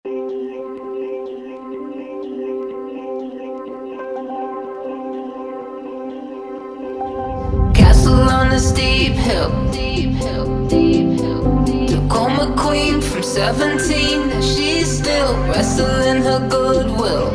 Castle on a steep hill, Tacoma queen from 17. And she's still wrestling her goodwill.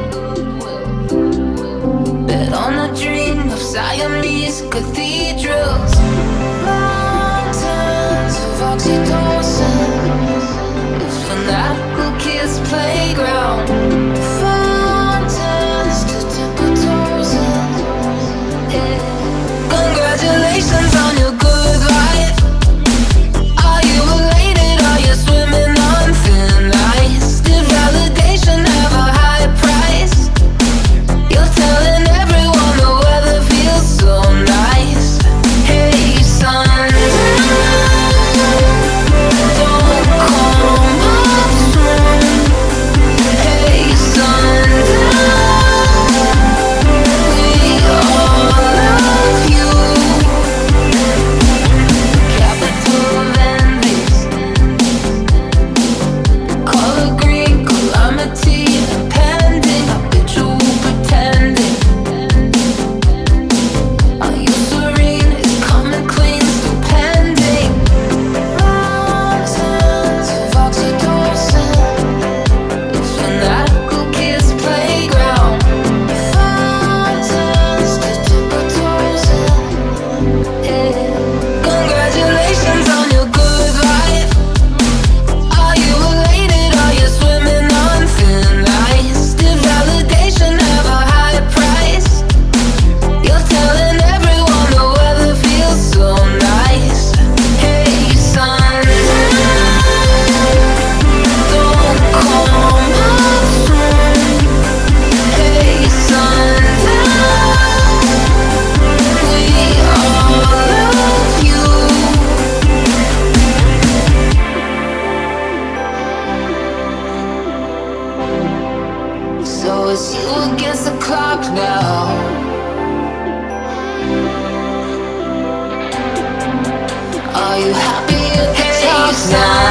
Bet on a dream of Siamese cathedrals, mountains of oxytocin, a fanatical kiss playground, fountains to Tippertosen. Yeah. Congratulations on your good life. Are you elated? Are you swimming on thin ice? Did validation have a high price? You're telling everyone the weather feels so nice. Hey son, don't come up soon. Hey son, we all love you. Capital of envies, color green, calamity impending, habitual pretending. Are you serene? Is coming clean still pending? Mountains of oxytocin, fanatical kiss playground, fountains to Tippertosen. Yeah. Congratulations on your good life. Are you elated? Are you swimming on thin ice? Did validation have a high price? You're telling everyone the weather feels so nice. Hey son, don't come up soon. Hey son, we all love you. So it's you against the clock now. Are you happy at the top now?